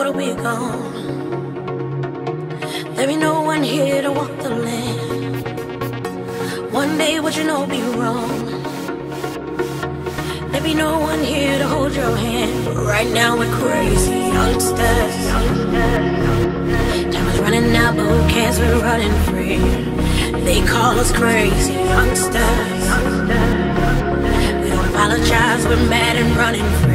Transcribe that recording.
tomorrow we gone. There ain't no one here to walk the land. One day what you know be wrong. There be no one here to hold your hand. But right now we're crazy youngsters. Time is running out, but who cares? We're running free. They call us crazy youngsters. We don't apologize, we're mad and running free.